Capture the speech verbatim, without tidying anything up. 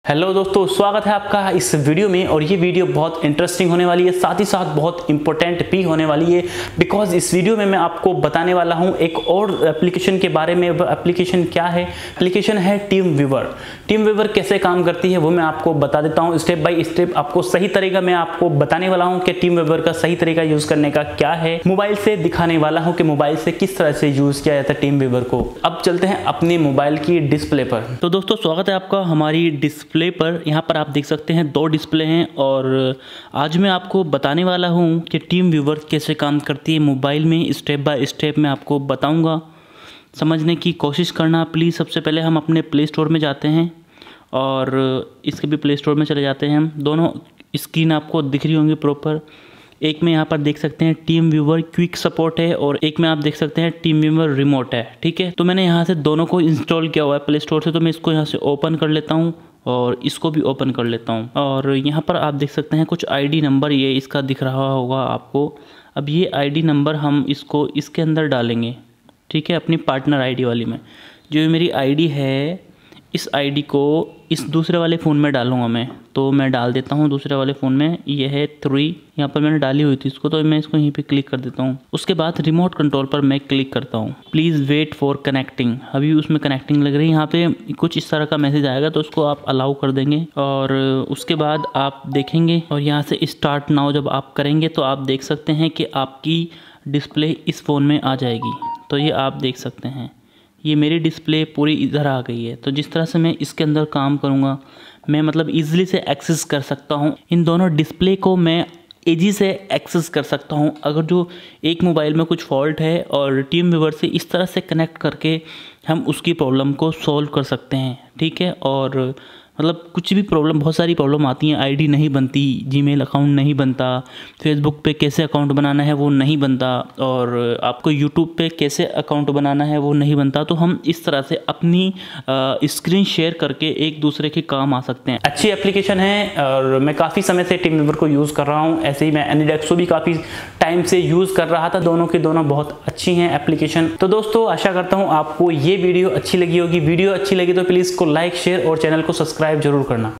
Hello दोस्तों, स्वागत है आपका इस वीडियो में। और ये वीडियो बहुत इंटरेस्टिंग होने वाली है, साथ ही साथ बहुत इंपॉर्टेंट भी होने वाली है। बिकॉज इस वीडियो में मैं आपको बताने वाला हूँ एक और एप्लीकेशन के बारे में। एप्लीकेशन क्या है? एप्लीकेशन है टीम व्यूवर। टीम व्यूवर कैसे काम करती है वो मैं आपको बता देता हूँ स्टेप बाय स्टेप। आपको सही तरीका मैं आपको बताने वाला हूँ कि टीम व्यूवर का सही तरीका यूज करने का क्या है। मोबाइल से दिखाने वाला हूँ कि मोबाइल से किस तरह से यूज किया जाता है टीम व्यूवर को। अब चलते हैं अपने मोबाइल की डिस्प्ले पर। तो दोस्तों, स्वागत है आपका हमारी डिस्प्ले डिस्प्ले पर। यहाँ पर आप देख सकते हैं दो डिस्प्ले हैं और आज मैं आपको बताने वाला हूँ कि टीम व्यूवर कैसे काम करती है मोबाइल में। स्टेप बाय स्टेप मैं आपको बताऊँगा, समझने की कोशिश करना प्लीज़। सबसे पहले हम अपने प्ले स्टोर में जाते हैं और इसके भी प्ले स्टोर में चले जाते हैं हम। दोनों स्क्रीन आपको दिख रही होंगी प्रॉपर। एक में यहाँ पर देख सकते हैं टीम व्यूवर क्विक सपोर्ट है और एक में आप देख सकते हैं टीम व्यूवर रिमोट है। ठीक है, तो मैंने यहाँ से दोनों को इंस्टॉल किया हुआ है प्ले स्टोर से। तो मैं इसको यहाँ से ओपन कर लेता हूँ और इसको भी ओपन कर लेता हूँ। और यहाँ पर आप देख सकते हैं कुछ आईडी नंबर ये इसका दिख रहा होगा आपको। अब ये आईडी नंबर हम इसको इसके अंदर डालेंगे। ठीक है, अपनी पार्टनर आईडी वाली में। जो मेरी आईडी है इस आईडी को इस दूसरे वाले फ़ोन में डालूंगा मैं। तो मैं डाल देता हूँ दूसरे वाले फ़ोन में। ये है थ्री, यहाँ पर मैंने डाली हुई थी इसको, तो मैं इसको यहीं पे क्लिक कर देता हूँ। उसके बाद रिमोट कंट्रोल पर मैं क्लिक करता हूँ। Please wait for connecting. अभी उसमें कनेक्टिंग लग रही है। यहाँ पे कुछ इस तरह का मैसेज आएगा तो उसको आप अलाउ कर देंगे और उसके बाद आप देखेंगे और यहाँ से स्टार्ट नाउ जब आप करेंगे तो आप देख सकते हैं कि आपकी डिस्प्ले इस फ़ोन में आ जाएगी। तो ये आप देख सकते हैं ये मेरी डिस्प्ले पूरी इधर आ गई है। तो जिस तरह से मैं इसके अंदर काम करूँगा, मैं मतलब इजीली से एक्सेस कर सकता हूँ इन दोनों डिस्प्ले को। मैं ईजी से एक्सेस कर सकता हूँ। अगर जो एक मोबाइल में कुछ फॉल्ट है और टीम व्यूवर से इस तरह से कनेक्ट करके हम उसकी प्रॉब्लम को सॉल्व कर सकते हैं। ठीक है, और मतलब कुछ भी प्रॉब्लम, बहुत सारी प्रॉब्लम आती हैं। आईडी नहीं बनती, जीमेल अकाउंट नहीं बनता, फेसबुक पे कैसे अकाउंट बनाना है वो नहीं बनता, और आपको यूट्यूब पे कैसे अकाउंट बनाना है वो नहीं बनता। तो हम इस तरह से अपनी स्क्रीन शेयर करके एक दूसरे के काम आ सकते हैं। अच्छी एप्लीकेशन है और मैं काफ़ी समय से टीम व्यूवर को यूज़ कर रहा हूँ। ऐसे ही मैं एनीडेस्को भी काफ़ी टाइम से यूज़ कर रहा था। दोनों की दोनों बहुत अच्छी हैं एप्लीकेशन। तो दोस्तों, आशा करता हूँ आपको ये वीडियो अच्छी लगी होगी। वीडियो अच्छी लगी तो प्लीज़ को लाइक, शेयर और चैनल को सब्सक्राइब जरूर करना।